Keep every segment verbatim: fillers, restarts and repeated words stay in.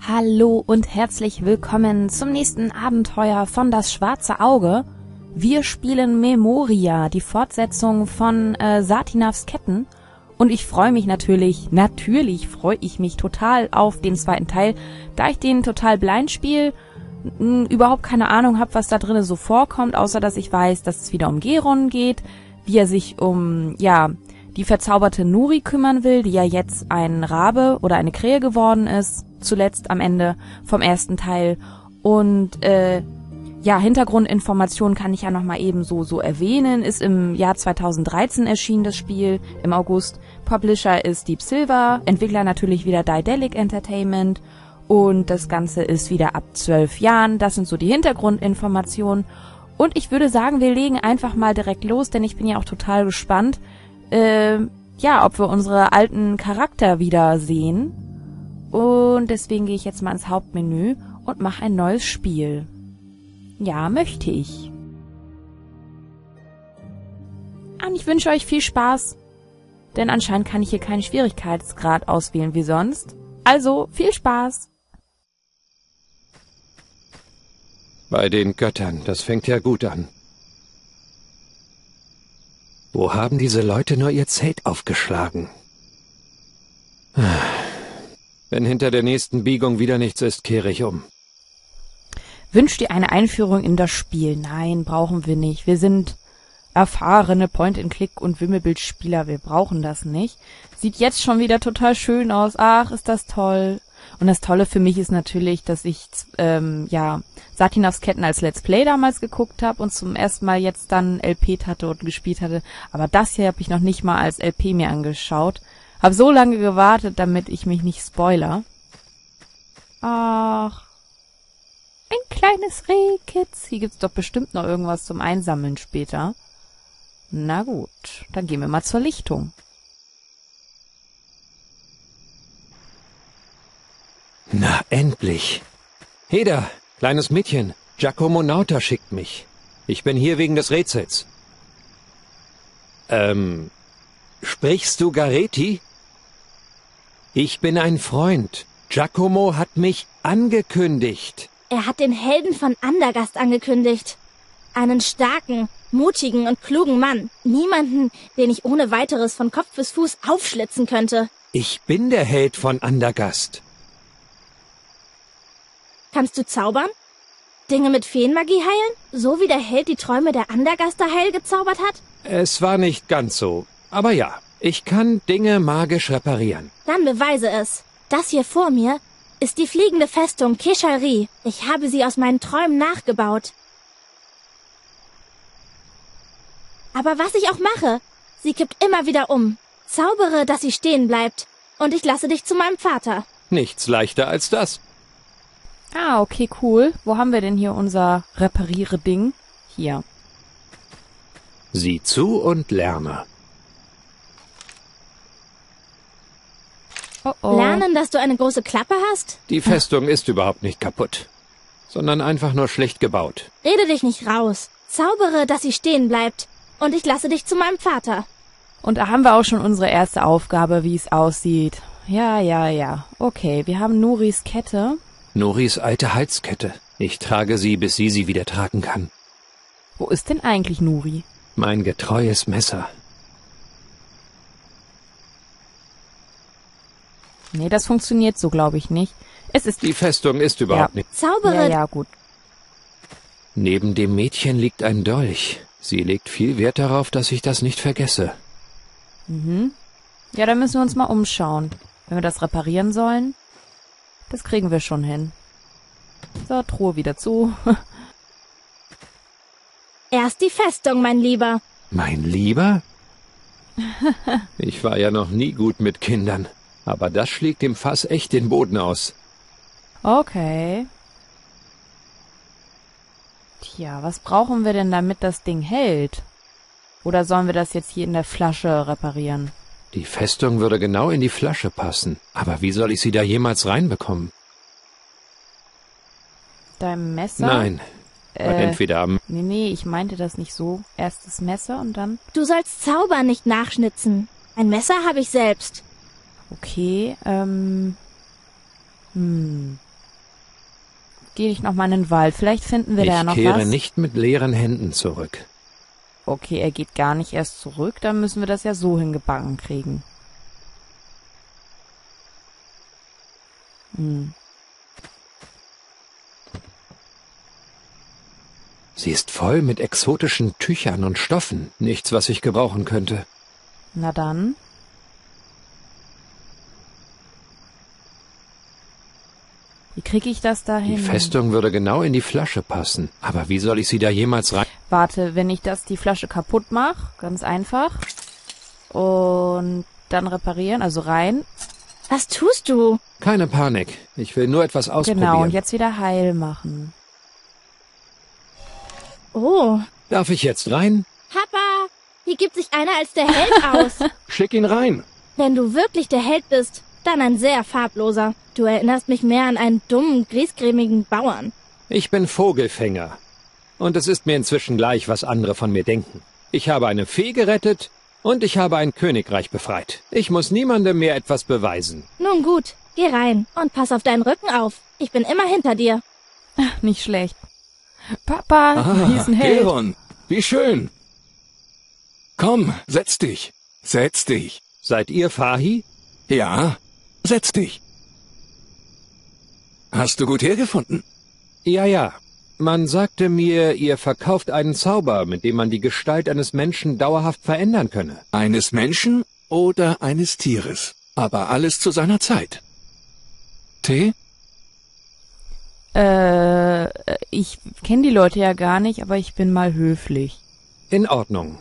Hallo und herzlich willkommen zum nächsten Abenteuer von Das Schwarze Auge. Wir spielen Memoria, die Fortsetzung von äh, Satinavs Ketten. Und ich freue mich natürlich, natürlich freue ich mich total auf den zweiten Teil, da ich den total blind spiele, überhaupt keine Ahnung habe, was da drinnen so vorkommt, außer dass ich weiß, dass es wieder um Geron geht, wie er sich um, ja, die verzauberte Nuri kümmern will, die ja jetzt ein Rabe oder eine Krähe geworden ist, zuletzt am Ende vom ersten Teil. Und äh, ja, Hintergrundinformationen kann ich ja nochmal eben so, so erwähnen. Ist im Jahr zweitausenddreizehn erschienen, das Spiel, im August. Publisher ist Deep Silver, Entwickler natürlich wieder Daedalic Entertainment. Und das Ganze ist wieder ab zwölf Jahren. Das sind so die Hintergrundinformationen. Und ich würde sagen, wir legen einfach mal direkt los, denn ich bin ja auch total gespannt, äh, ja, ob wir unsere alten Charakter wieder sehen. Und deswegen gehe ich jetzt mal ins Hauptmenü und mache ein neues Spiel. Ja, möchte ich. Und ich wünsche euch viel Spaß, denn anscheinend kann ich hier keinen Schwierigkeitsgrad auswählen wie sonst. Also, viel Spaß! Bei den Göttern, das fängt ja gut an. Wo haben diese Leute nur ihr Zelt aufgeschlagen? Wenn hinter der nächsten Biegung wieder nichts ist, kehre ich um. Wünscht ihr eine Einführung in das Spiel? Nein, brauchen wir nicht. Wir sind erfahrene Point-and-Click- und Wimmelbildspieler. Wir brauchen das nicht. Sieht jetzt schon wieder total schön aus. Ach, ist das toll. Und das Tolle für mich ist natürlich, dass ich ähm, ja Satinavs Ketten als Let's Play damals geguckt habe und zum ersten Mal jetzt dann L P hatte und gespielt hatte. Aber das hier habe ich noch nicht mal als L P mir angeschaut. Habe so lange gewartet, damit ich mich nicht spoiler. Ach, ein kleines Rehkitz. Hier gibt's doch bestimmt noch irgendwas zum Einsammeln später. Na gut, dann gehen wir mal zur Lichtung. Na, endlich. Heda, kleines Mädchen, Giacomo Nauta schickt mich. Ich bin hier wegen des Rätsels. Ähm, sprichst du Gareti? Ich bin ein Freund. Giacomo hat mich angekündigt. Er hat den Helden von Andergast angekündigt. Einen starken, mutigen und klugen Mann. Niemanden, den ich ohne weiteres von Kopf bis Fuß aufschlitzen könnte. Ich bin der Held von Andergast. Kannst du zaubern? Dinge mit Feenmagie heilen? So wie der Held die Träume der Andergaster heil gezaubert hat? Es war nicht ganz so. Aber ja, ich kann Dinge magisch reparieren. Dann beweise es. Das hier vor mir ist die fliegende Festung Keshalri. Ich habe sie aus meinen Träumen nachgebaut. Aber was ich auch mache, sie kippt immer wieder um. Zaubere, dass sie stehen bleibt. Und ich lasse dich zu meinem Vater. Nichts leichter als das. Ah, okay, cool. Wo haben wir denn hier unser Repariere-Ding? Hier. Sieh zu und lerne. Oh oh. Lernen, dass du eine große Klappe hast? Die Festung ist überhaupt nicht kaputt, sondern einfach nur schlecht gebaut. Rede dich nicht raus. Zaubere, dass sie stehen bleibt. Und ich lasse dich zu meinem Vater. Und da haben wir auch schon unsere erste Aufgabe, wie es aussieht. Ja, ja, ja. Okay, wir haben Nuris Kette. Nuris alte Halskette. Ich trage sie, bis sie sie wieder tragen kann. Wo ist denn eigentlich Nuri? Mein getreues Messer. Nee, das funktioniert so, glaube ich, nicht. Es ist... Die Festung ist überhaupt ja. nicht... Zaubere... Ja, ja, gut. Neben dem Mädchen liegt ein Dolch. Sie legt viel Wert darauf, dass ich das nicht vergesse. Mhm. Ja, dann müssen wir uns mal umschauen. Wenn wir das reparieren sollen, das kriegen wir schon hin. So, Truhe wieder zu. Erst die Festung, mein Lieber. Mein Lieber? Ich war ja noch nie gut mit Kindern. Aber das schlägt dem Fass echt den Boden aus. Okay. Tja, was brauchen wir denn, damit das Ding hält? Oder sollen wir das jetzt hier in der Flasche reparieren? Die Festung würde genau in die Flasche passen. Aber wie soll ich sie da jemals reinbekommen? Dein Messer? Nein. Äh, entweder am... Nee, nee, ich meinte das nicht so. Erst das Messer und dann... Du sollst Zauber nicht nachschnitzen. Ein Messer habe ich selbst. Okay, ähm... Hm... gehe ich noch mal in den Wald. Vielleicht finden wir da ja noch was. Ich kehre nicht mit leeren Händen zurück. Okay, er geht gar nicht erst zurück. Dann müssen wir das ja so hingebacken kriegen. Hm. Sie ist voll mit exotischen Tüchern und Stoffen. Nichts, was ich gebrauchen könnte. Na dann. Wie kriege ich das da hin? Die Festung würde genau in die Flasche passen. Aber wie soll ich sie da jemals rein... Warte, wenn ich das die Flasche kaputt mache, ganz einfach. Und dann reparieren, also rein. Was tust du? Keine Panik. Ich will nur etwas ausprobieren. Genau, und jetzt wieder heil machen. Oh. Darf ich jetzt rein? Papa, hier gibt sich einer als der Held aus. Schick ihn rein. Wenn du wirklich der Held bist, dann ein sehr farbloser. Du erinnerst mich mehr an einen dummen, griesgrämigen Bauern. Ich bin Vogelfänger. Und es ist mir inzwischen gleich, was andere von mir denken. Ich habe eine Fee gerettet und ich habe ein Königreich befreit. Ich muss niemandem mehr etwas beweisen. Nun gut, geh rein und pass auf deinen Rücken auf. Ich bin immer hinter dir. Nicht schlecht. Papa, ah, hier ist ein Held. Geron, wie schön. Komm, setz dich. Setz dich. Seid ihr Fahi? Ja, setz dich. Hast du gut hergefunden? Ja, ja. Man sagte mir, ihr verkauft einen Zauber, mit dem man die Gestalt eines Menschen dauerhaft verändern könne. Eines Menschen oder eines Tieres. Aber alles zu seiner Zeit. Tee? Äh, ich kenne die Leute ja gar nicht, aber ich bin mal höflich. In Ordnung.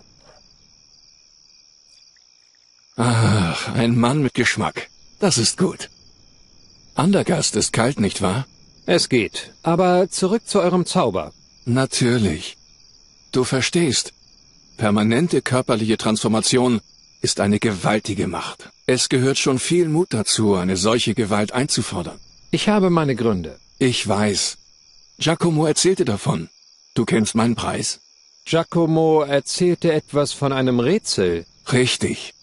Ach, ein Mann mit Geschmack. Das ist gut. Andergast ist kalt, nicht wahr? Es geht. Aber zurück zu eurem Zauber. Natürlich. Du verstehst. Permanente körperliche Transformation ist eine gewaltige Macht. Es gehört schon viel Mut dazu, eine solche Gewalt einzufordern. Ich habe meine Gründe. Ich weiß. Giacomo erzählte davon. Du kennst meinen Preis? Giacomo erzählte etwas von einem Rätsel. Richtig.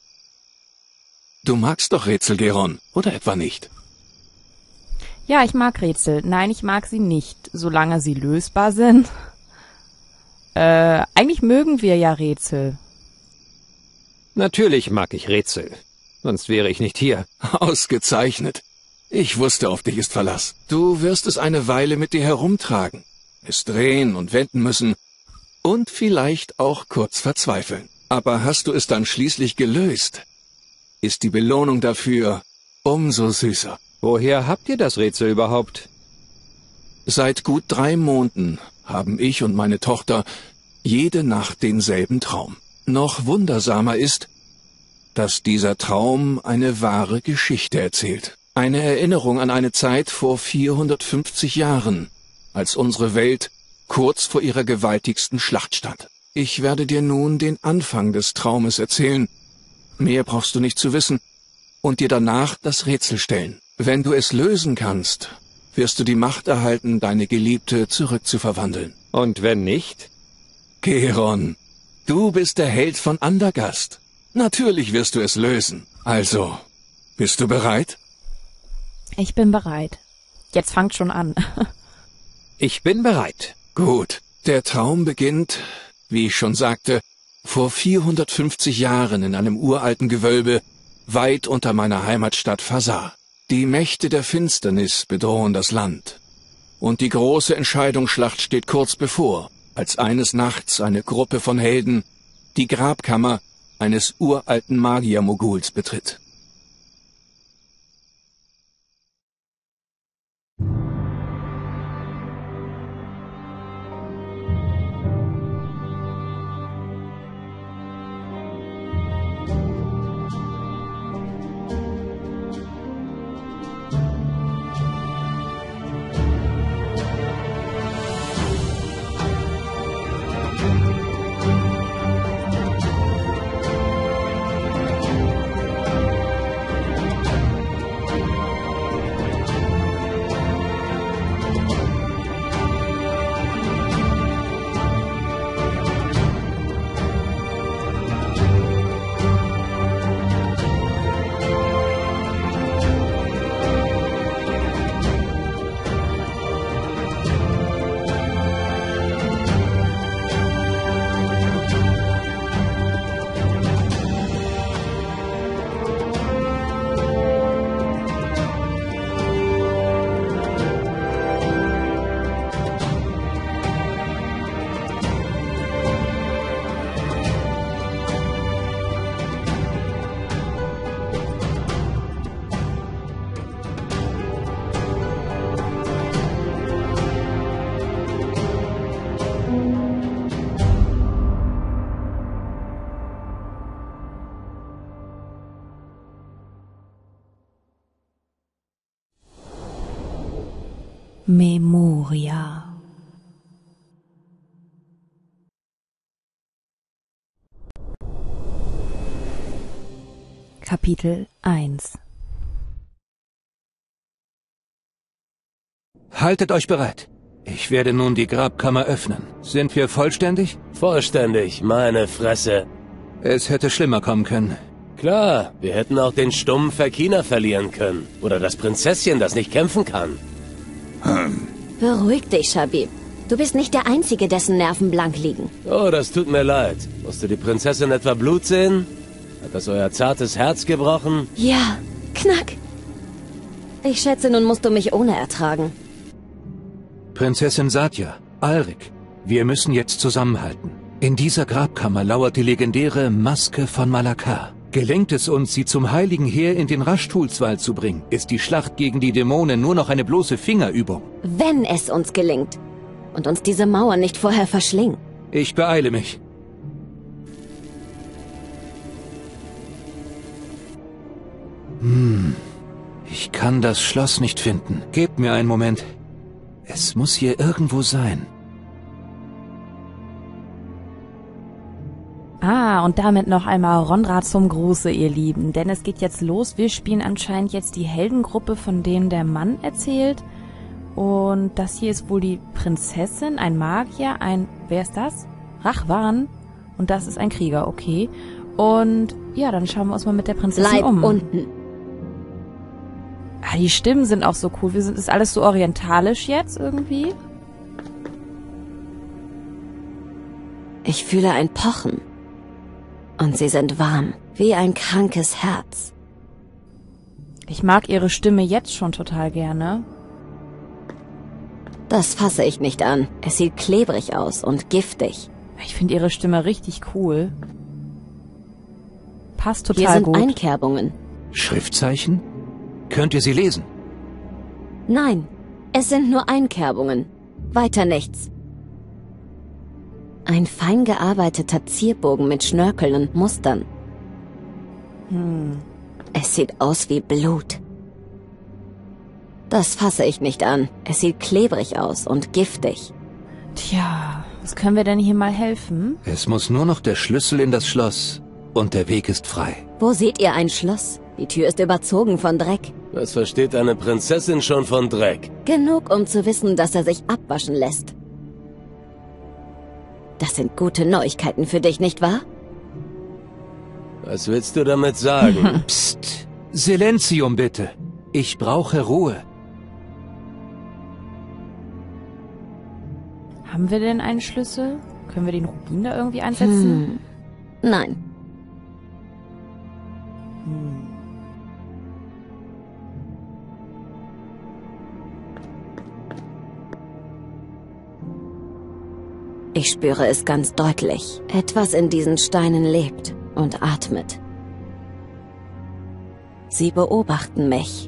Du magst doch Rätsel, Geron, oder etwa nicht? Ja, ich mag Rätsel. Nein, ich mag sie nicht, solange sie lösbar sind. Äh, eigentlich mögen wir ja Rätsel. Natürlich mag ich Rätsel. Sonst wäre ich nicht hier. Ausgezeichnet. Ich wusste, auf dich ist Verlass. Du wirst es eine Weile mit dir herumtragen, es drehen und wenden müssen und vielleicht auch kurz verzweifeln. Aber hast du es dann schließlich gelöst, ist die Belohnung dafür umso süßer. Woher habt ihr das Rätsel überhaupt? Seit gut drei Monaten haben ich und meine Tochter jede Nacht denselben Traum. Noch wundersamer ist, dass dieser Traum eine wahre Geschichte erzählt. Eine Erinnerung an eine Zeit vor vierhundertfünfzig Jahren, als unsere Welt kurz vor ihrer gewaltigsten Schlacht stand. Ich werde dir nun den Anfang des Traumes erzählen. Mehr brauchst du nicht zu wissen und dir danach das Rätsel stellen. Wenn du es lösen kannst, wirst du die Macht erhalten, deine Geliebte zurückzuverwandeln. Und wenn nicht? Geron, du bist der Held von Andergast. Natürlich wirst du es lösen. Also, bist du bereit? Ich bin bereit. Jetzt fangt schon an. Ich bin bereit. Gut. Der Traum beginnt, wie ich schon sagte, vor vierhundertfünfzig Jahren in einem uralten Gewölbe, weit unter meiner Heimatstadt Fasar. Die Mächte der Finsternis bedrohen das Land. Und die große Entscheidungsschlacht steht kurz bevor, als eines Nachts eine Gruppe von Helden die Grabkammer eines uralten Magier-Moguls betritt. Memoria. Kapitel eins. Haltet euch bereit. Ich werde nun die Grabkammer öffnen. Sind wir vollständig? Vollständig, meine Fresse. Es hätte schlimmer kommen können. Klar, wir hätten auch den stummen Verkina verlieren können. Oder das Prinzesschen, das nicht kämpfen kann. Hm. Beruhig dich, Shabib. Du bist nicht der Einzige, dessen Nerven blank liegen. Oh, das tut mir leid. Musste die Prinzessin etwa Blut sehen? Hat das euer zartes Herz gebrochen? Ja, knack. Ich schätze, nun musst du mich ohne ertragen. Prinzessin Satya, Alrik, wir müssen jetzt zusammenhalten. In dieser Grabkammer lauert die legendäre Maske von Malakar. Gelingt es uns, sie zum heiligen Heer in den Raschtulswald zu bringen, ist die Schlacht gegen die Dämonen nur noch eine bloße Fingerübung. Wenn es uns gelingt und uns diese Mauern nicht vorher verschlingen. Ich beeile mich. Hm, ich kann das Schloss nicht finden. Gebt mir einen Moment. Es muss hier irgendwo sein. Ah, und damit noch einmal Ronra zum Gruße, ihr Lieben. Denn es geht jetzt los. Wir spielen anscheinend jetzt die Heldengruppe, von denen der Mann erzählt. Und das hier ist wohl die Prinzessin, ein Magier, ein... Wer ist das? Rachwan. Und das ist ein Krieger, okay. Und ja, dann schauen wir uns mal mit der Prinzessin Bleib um. unten. Ah, die Stimmen sind auch so cool. Wir sind, ist alles so orientalisch jetzt irgendwie? Ich fühle ein Pochen. Und sie sind warm, wie ein krankes Herz. Ich mag ihre Stimme jetzt schon total gerne. Das fasse ich nicht an. Es sieht klebrig aus und giftig. Ich finde ihre Stimme richtig cool. Passt total Hier sind gut. Einkerbungen. Schriftzeichen? Könnt ihr sie lesen? Nein, es sind nur Einkerbungen. Weiter nichts. Ein fein gearbeiteter Zierbogen mit Schnörkeln und Mustern. Hm. Es sieht aus wie Blut. Das fasse ich nicht an. Es sieht klebrig aus und giftig. Tja, was können wir denn hier mal helfen? Es muss nur noch der Schlüssel in das Schloss und der Weg ist frei. Wo seht ihr ein Schloss? Die Tür ist überzogen von Dreck. Was versteht eine Prinzessin schon von Dreck? Genug, um zu wissen, dass er sich abwaschen lässt. Das sind gute Neuigkeiten für dich, nicht wahr? Was willst du damit sagen? Psst, Silenzium bitte. Ich brauche Ruhe. Haben wir denn einen Schlüssel? Können wir den Rubin da irgendwie einsetzen? Hm. Nein. Hm. Ich spüre es ganz deutlich. Etwas in diesen Steinen lebt und atmet. Sie beobachten mich.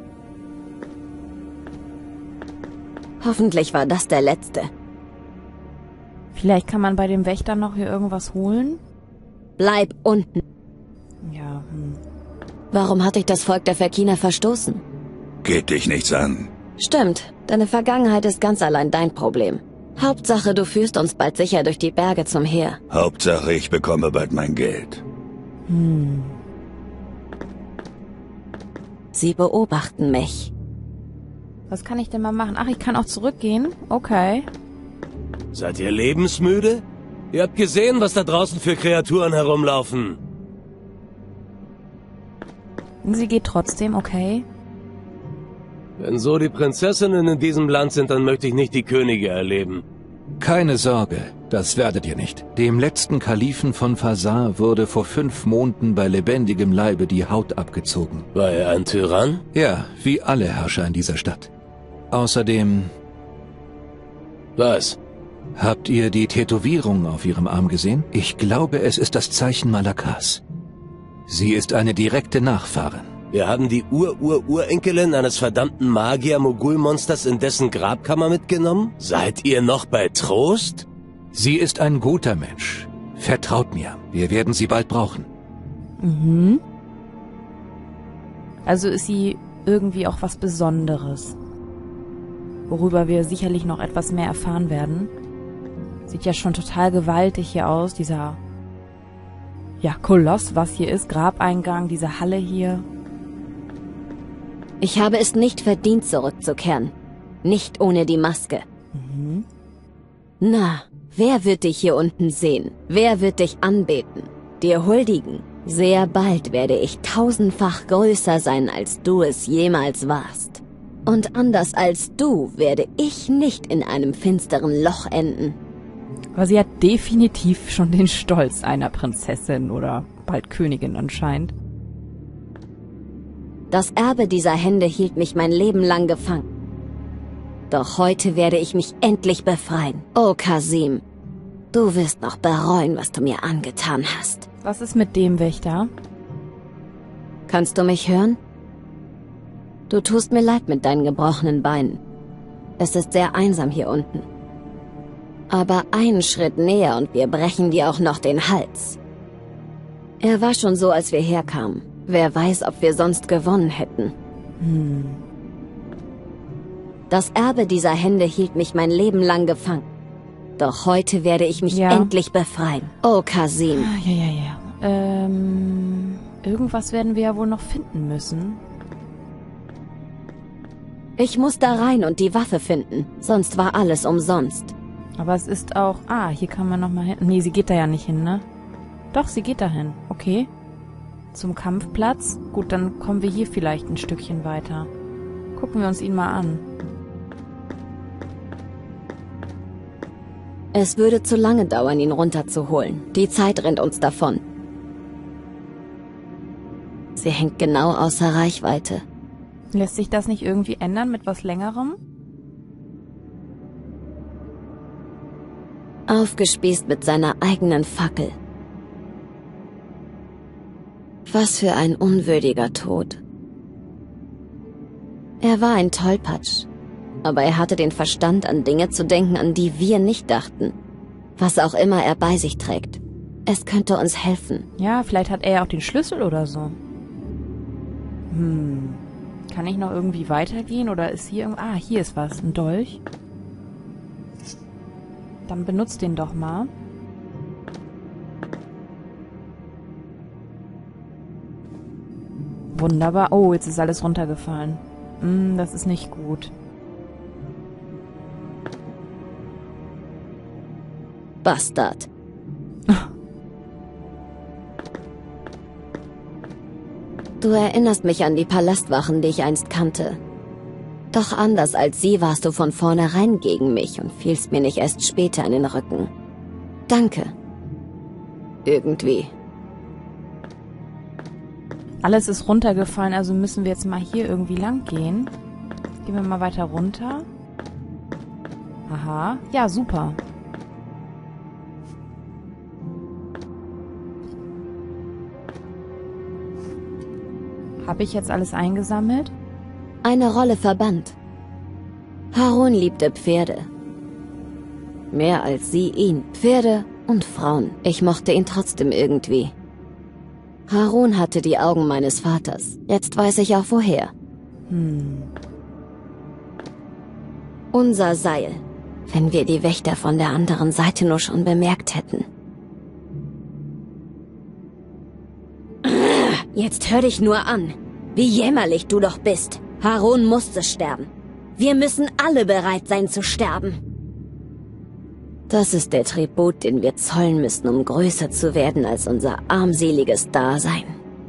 Hoffentlich war das der letzte. Vielleicht kann man bei dem Wächter noch hier irgendwas holen? Bleib unten. Ja, hm. Warum hat dich das Volk der Verkina verstoßen? Geht dich nichts an. Stimmt, deine Vergangenheit ist ganz allein dein Problem. Hauptsache, du führst uns bald sicher durch die Berge zum Heer. Hauptsache, ich bekomme bald mein Geld. Hm. Sie beobachten mich. Was kann ich denn mal machen? Ach, ich kann auch zurückgehen? Okay. Seid ihr lebensmüde? Ihr habt gesehen, was da draußen für Kreaturen herumlaufen. Sie geht trotzdem, okay. Wenn so die Prinzessinnen in diesem Land sind, dann möchte ich nicht die Könige erleben. Keine Sorge, das werdet ihr nicht. Dem letzten Kalifen von Fasar wurde vor fünf Monden bei lebendigem Leibe die Haut abgezogen. War er ein Tyrann? Ja, wie alle Herrscher in dieser Stadt. Außerdem... Was? Habt ihr die Tätowierung auf ihrem Arm gesehen? Ich glaube, es ist das Zeichen Malakars. Sie ist eine direkte Nachfahrin. Wir haben die Ur-Ur-Urenkelin eines verdammten Magier-Mogul-Monsters in dessen Grabkammer mitgenommen? Seid ihr noch bei Trost? Sie ist ein guter Mensch. Vertraut mir, wir werden sie bald brauchen. Mhm. Also ist sie irgendwie auch was Besonderes. worüber wir sicherlich noch etwas mehr erfahren werden. Sieht ja schon total gewaltig hier aus, dieser, ja, Koloss, was hier ist, Grabeingang, diese Halle hier. Ich habe es nicht verdient, zurückzukehren. Nicht ohne die Maske. Mhm. Na, wer wird dich hier unten sehen? Wer wird dich anbeten? Dir huldigen? Sehr bald werde ich tausendfach größer sein, als du es jemals warst. Und anders als du werde ich nicht in einem finsteren Loch enden. Aber sie hat definitiv schon den Stolz einer Prinzessin oder bald Königin anscheinend. Das Erbe dieser Hände hielt mich mein Leben lang gefangen. Doch heute werde ich mich endlich befreien. Oh, Kasim, du wirst noch bereuen, was du mir angetan hast. Was ist mit dem Wächter? Kannst du mich hören? Du tust mir leid mit deinen gebrochenen Beinen. Es ist sehr einsam hier unten. Aber einen Schritt näher und wir brechen dir auch noch den Hals. Er war schon so, als wir herkamen. Wer weiß, ob wir sonst gewonnen hätten. Hm. Das Erbe dieser Hände hielt mich mein Leben lang gefangen. Doch heute werde ich mich Ja. endlich befreien. Oh, Kasim. Ja, ja, ja. Ähm, irgendwas werden wir ja wohl noch finden müssen. Ich muss da rein und die Waffe finden. Sonst war alles umsonst. Aber es ist auch... Ah, hier kann man nochmal hin. Nee, sie geht da ja nicht hin, ne? Doch, sie geht da hin. Okay. Zum Kampfplatz. Gut, dann kommen wir hier vielleicht ein Stückchen weiter. Gucken wir uns ihn mal an. Es würde zu lange dauern, ihn runterzuholen. Die Zeit rennt uns davon. Sie hängt genau außer Reichweite. Lässt sich das nicht irgendwie ändern mit was Längerem? Aufgespießt mit seiner eigenen Fackel. Was für ein unwürdiger Tod. Er war ein Tollpatsch, aber er hatte den Verstand, an Dinge zu denken, an die wir nicht dachten. Was auch immer er bei sich trägt. Es könnte uns helfen. Ja, vielleicht hat er ja auch den Schlüssel oder so. Hm. Kann ich noch irgendwie weitergehen oder ist hier irgend... Ah, hier ist was. Ein Dolch. Dann benutzt den doch mal. Wunderbar. Oh, jetzt ist alles runtergefallen. Hm, das ist nicht gut. Bastard. Du erinnerst mich an die Palastwachen, die ich einst kannte. Doch anders als sie warst du von vornherein gegen mich und fielst mir nicht erst später in den Rücken. Danke. Irgendwie. Alles ist runtergefallen, also müssen wir jetzt mal hier irgendwie lang gehen. Gehen wir mal weiter runter. Aha. Ja, super. Habe ich jetzt alles eingesammelt? Eine Rolle verbannt. Harun liebte Pferde. Mehr als sie ihn. Pferde und Frauen. Ich mochte ihn trotzdem irgendwie. Harun hatte die Augen meines Vaters. Jetzt weiß ich auch woher. Hm. Unser Seil. Wenn wir die Wächter von der anderen Seite nur schon bemerkt hätten. Jetzt hör dich nur an. Wie jämmerlich du doch bist. Harun musste sterben. Wir müssen alle bereit sein zu sterben. Das ist der Tribut, den wir zollen müssen, um größer zu werden als unser armseliges Dasein.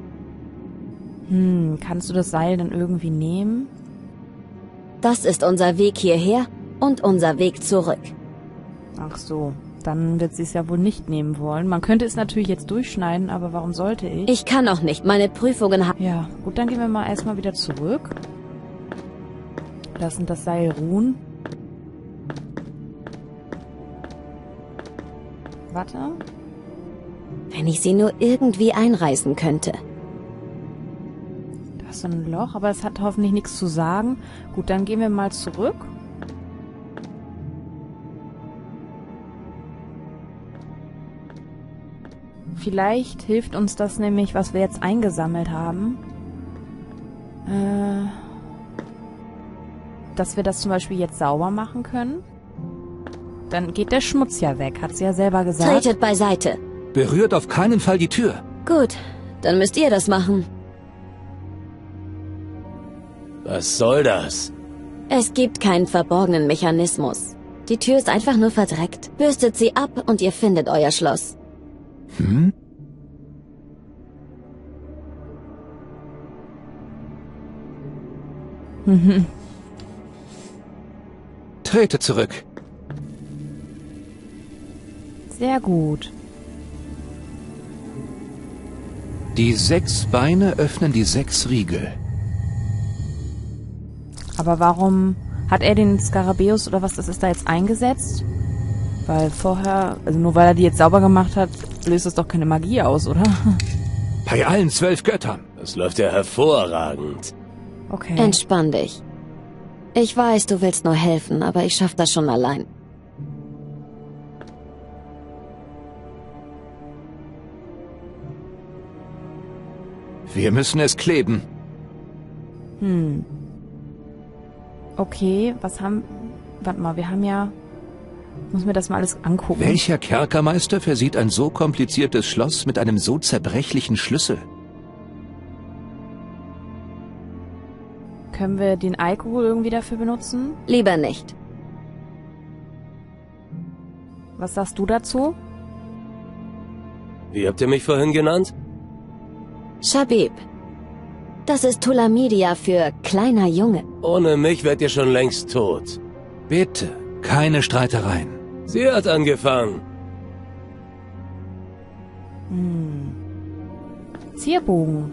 Hm, kannst du das Seil dann irgendwie nehmen? Das ist unser Weg hierher und unser Weg zurück. Ach so, dann wird sie es ja wohl nicht nehmen wollen. Man könnte es natürlich jetzt durchschneiden, aber warum sollte ich? Ich kann auch nicht. Meine Prüfungen haben... Ja, gut, dann gehen wir mal erstmal wieder zurück. Lassen das Seil ruhen. Warte. Wenn ich sie nur irgendwie einreißen könnte. Da ist so ein Loch, aber es hat hoffentlich nichts zu sagen. Gut, dann gehen wir mal zurück. Vielleicht hilft uns das nämlich, was wir jetzt eingesammelt haben. Äh, dass wir das zum Beispiel jetzt sauber machen können? Dann geht der Schmutz ja weg, hat sie ja selber gesagt. Tretet beiseite. Berührt auf keinen Fall die Tür. Gut, dann müsst ihr das machen. Was soll das? Es gibt keinen verborgenen Mechanismus. Die Tür ist einfach nur verdreckt. Bürstet sie ab und ihr findet euer Schloss. Hm? Mhm. Trete zurück. Sehr gut. Die sechs Beine öffnen die sechs Riegel. Aber warum hat er den Skarabäus oder was das ist da jetzt eingesetzt? Weil vorher, also nur weil er die jetzt sauber gemacht hat, löst das doch keine Magie aus, oder? Bei allen zwölf Göttern. Das läuft ja hervorragend. Okay. Entspann dich. Ich weiß, du willst nur helfen, aber ich schaff das schon allein. Wir müssen es kleben. Hm. Okay, was haben... Warte mal, wir haben ja... Muss mir das mal alles angucken. Welcher Kerkermeister versieht ein so kompliziertes Schloss mit einem so zerbrechlichen Schlüssel? Können wir den Alkohol irgendwie dafür benutzen? Lieber nicht. Was sagst du dazu? Wie habt ihr mich vorhin genannt? Shabib. Das ist Tulamidia für kleiner Junge. Ohne mich wärt ihr schon längst tot. Bitte, keine Streitereien. Sie hat angefangen. Hm. Zierbogen.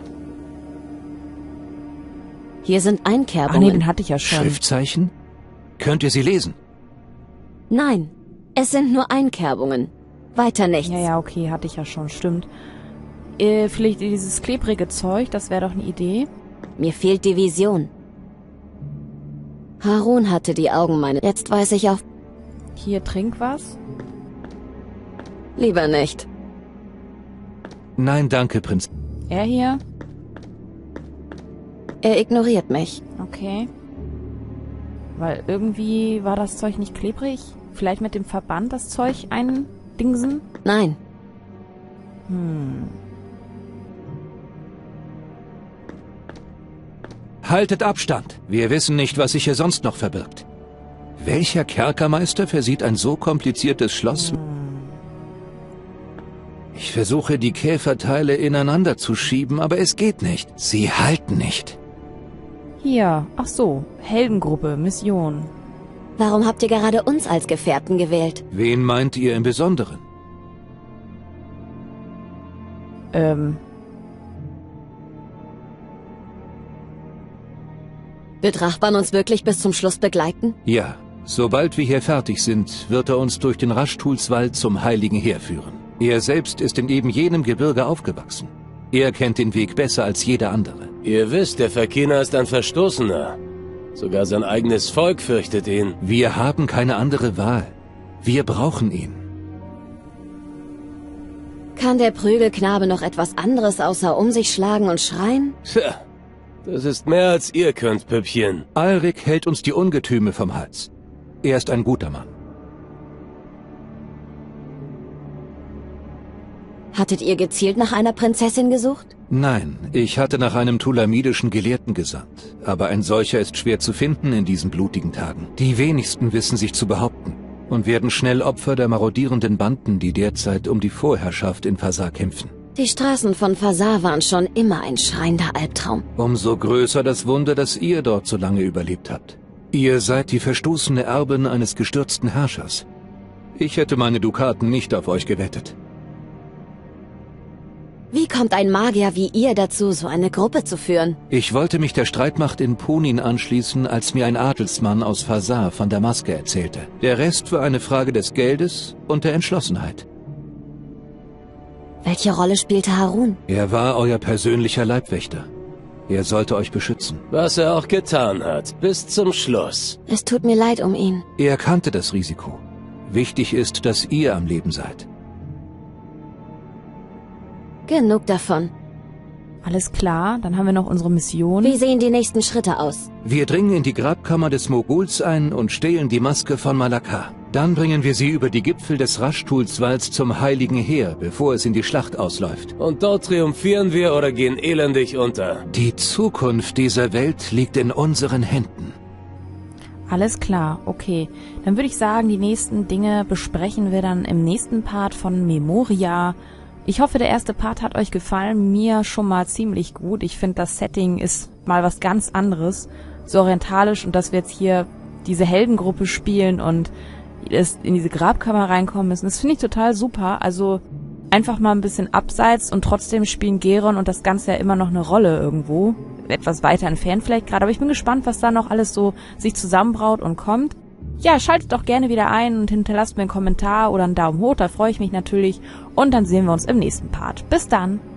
Hier sind Ah Einkerbungen. nee, den hatte ich ja schon. Schriftzeichen? Könnt ihr sie lesen? Nein, es sind nur Einkerbungen. Weiter nichts. Ja, ja, okay, hatte ich ja schon, stimmt. Äh, vielleicht dieses klebrige Zeug, das wäre doch eine Idee. Mir fehlt die Vision. Harun hatte die Augen meine. Jetzt weiß ich auch. Hier, trink was. Lieber nicht. Nein, danke, Prinz. Er hier. Er ignoriert mich. Okay. Weil irgendwie war das Zeug nicht klebrig. Vielleicht mit dem Verband das Zeug eindingsen? Nein. Hm. Haltet Abstand. Wir wissen nicht, was sich hier sonst noch verbirgt. Welcher Kerkermeister versieht ein so kompliziertes Schloss? Ich versuche, die Käferteile ineinander zu schieben, aber es geht nicht. Sie halten nicht. Hier. Ach so. Heldengruppe. Mission. Warum habt ihr gerade uns als Gefährten gewählt? Wen meint ihr im Besonderen? Ähm. Wird Rachban uns wirklich bis zum Schluss begleiten? Ja, sobald wir hier fertig sind, wird er uns durch den Raschtulswald zum Heiligen Heer führen. Er selbst ist in eben jenem Gebirge aufgewachsen. Er kennt den Weg besser als jeder andere. Ihr wisst, der Fakina ist ein Verstoßener. Sogar sein eigenes Volk fürchtet ihn. Wir haben keine andere Wahl. Wir brauchen ihn. Kann der Prügelknabe noch etwas anderes außer um sich schlagen und schreien? Tja, das ist mehr als ihr könnt, Püppchen. Alrik hält uns die Ungetüme vom Hals. Er ist ein guter Mann. Hattet ihr gezielt nach einer Prinzessin gesucht? Nein, ich hatte nach einem tulamidischen Gelehrten gesandt. Aber ein solcher ist schwer zu finden in diesen blutigen Tagen. Die wenigsten wissen sich zu behaupten und werden schnell Opfer der marodierenden Banden, die derzeit um die Vorherrschaft in Fasar kämpfen. Die Straßen von Fasar waren schon immer ein schreiender Albtraum. Umso größer das Wunder, dass ihr dort so lange überlebt habt. Ihr seid die verstoßene Erbin eines gestürzten Herrschers. Ich hätte meine Dukaten nicht auf euch gewettet. Wie kommt ein Magier wie ihr dazu, so eine Gruppe zu führen? Ich wollte mich der Streitmacht in Punin anschließen, als mir ein Adelsmann aus Fasar von der Maske erzählte. Der Rest war eine Frage des Geldes und der Entschlossenheit. Welche Rolle spielte Harun? Er war euer persönlicher Leibwächter. Er sollte euch beschützen. Was er auch getan hat, bis zum Schluss. Es tut mir leid um ihn. Er kannte das Risiko. Wichtig ist, dass ihr am Leben seid. Genug davon. Alles klar, dann haben wir noch unsere Mission. Wie sehen die nächsten Schritte aus? Wir dringen in die Grabkammer des Moguls ein und stehlen die Maske von Malakar. Dann bringen wir sie über die Gipfel des Raschtulswalds zum Heiligen Heer, bevor es in die Schlacht ausläuft. Und dort triumphieren wir oder gehen elendig unter. Die Zukunft dieser Welt liegt in unseren Händen. Alles klar, okay. Dann würde ich sagen, die nächsten Dinge besprechen wir dann im nächsten Part von Memoria. Ich hoffe, der erste Part hat euch gefallen. Mir schon mal ziemlich gut. Ich finde, das Setting ist mal was ganz anderes. So orientalisch, und dass wir jetzt hier diese Heldengruppe spielen und in diese Grabkammer reinkommen müssen. Das finde ich total super. Also einfach mal ein bisschen abseits und trotzdem spielen Geron und das Ganze ja immer noch eine Rolle irgendwo. Etwas weiter entfernt vielleicht gerade. Aber ich bin gespannt, was da noch alles so sich zusammenbraut und kommt. Ja, schaltet doch gerne wieder ein und hinterlasst mir einen Kommentar oder einen Daumen hoch, da freue ich mich natürlich. Und dann sehen wir uns im nächsten Part. Bis dann!